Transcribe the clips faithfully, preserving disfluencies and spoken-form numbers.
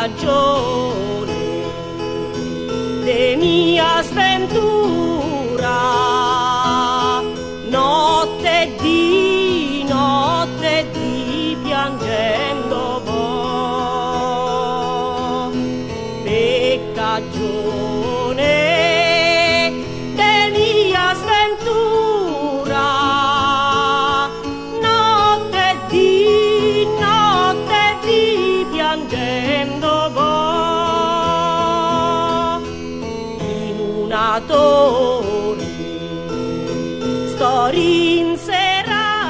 cagione de mia sventura, notte di notte di piangendo vo, per cagione de mia sventura, notte di notte di piangendo vo, in una torre sto rinserata.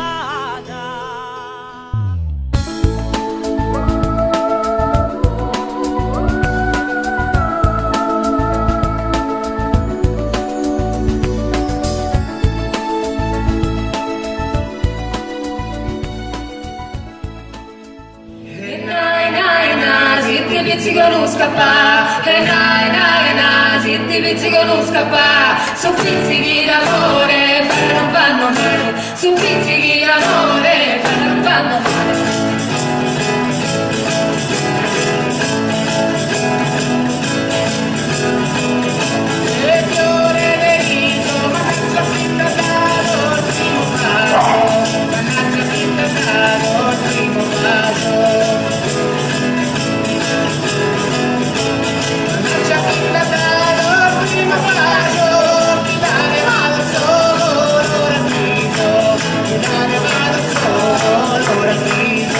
E nai nai na, si ti pizzico non scappa, e nai nai na, si ti pizzico non scappa, su pizzichi d'amore, per non vanno male, su pizzichi d'amore, per non vanno male. Le fiore del rito, mannaggia finta dato il primo bacio, mannaggia finta dato il primo bacio. Mannaggia finta dato il primo bacio, chi dare vado solo l'ora fiso, chi dare vado solo l'ora fiso.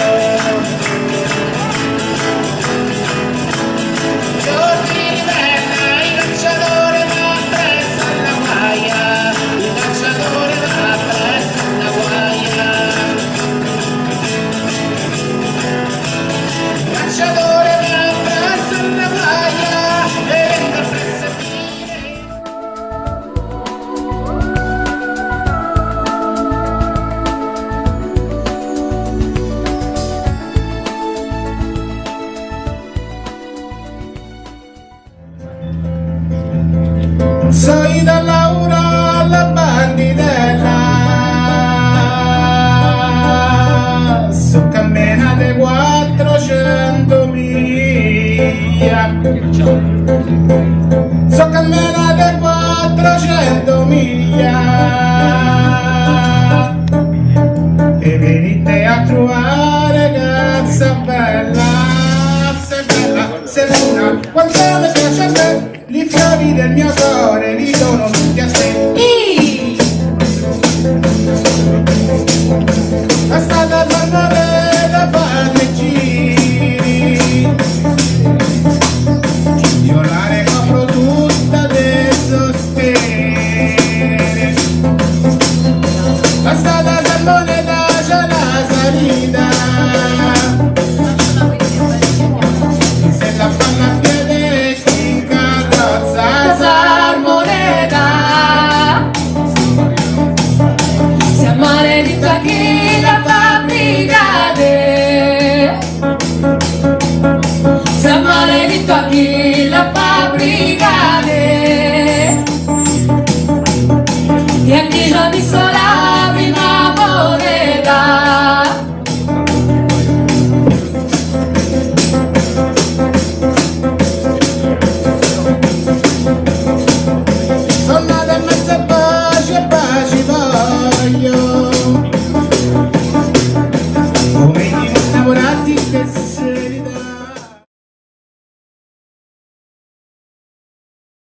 Giorni di merda, il lanciatore va presso alla guaia, il lanciatore va presso alla guaia. Il lanciatore va presso alla guaia e entra presso a dire. Sei da Laura alla banditella, so camminate quattrocento miglia, so camminate quattrocento miglia, e venite a trovare cazza bella, se bella, se luna, quando